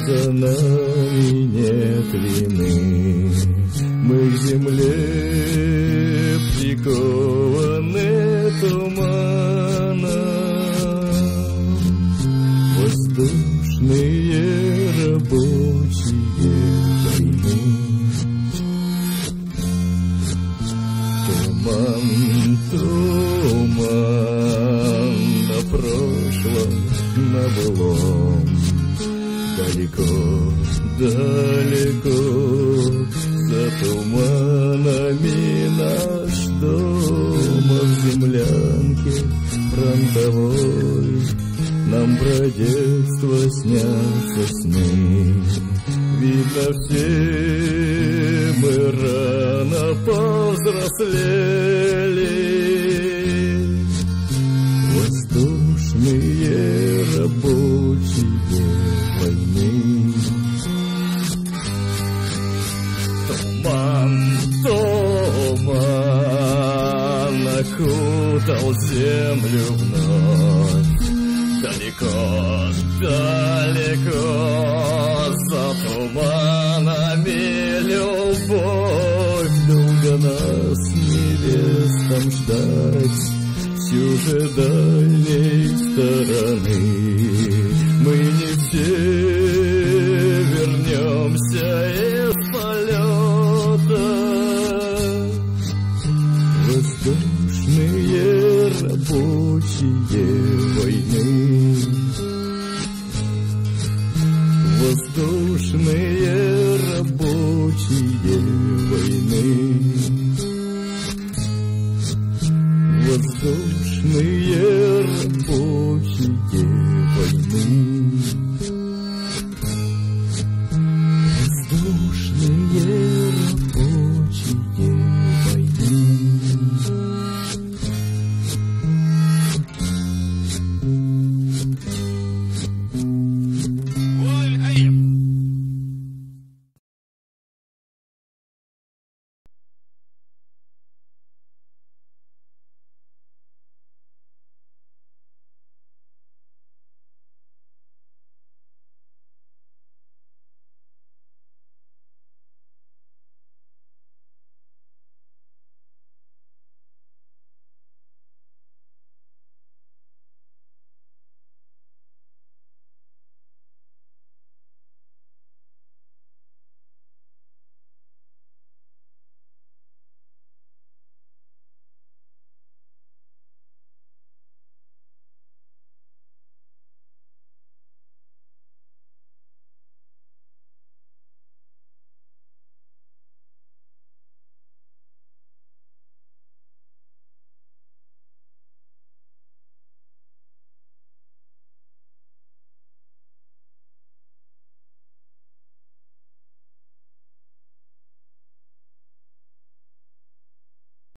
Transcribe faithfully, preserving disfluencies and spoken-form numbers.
за нами нет вины. Мы к земле прикованы туманом, воздушные рабочие войны. Туман, туман на прошлом, на былом, далеко, далеко за туманами наш дом, а в землянке фронтовой нам про детство снятся сны. Видно, все мы рано повзрослели. Воздушные рабочие войны. Туман, туман окутал землю вновь. Далеко, далеко за туманами любовь. Долго нас невестам ждать с чужедальней стороны. Мы не все вернемся из полета. Воздушные рабочие войны. Воздушные рабочие войны.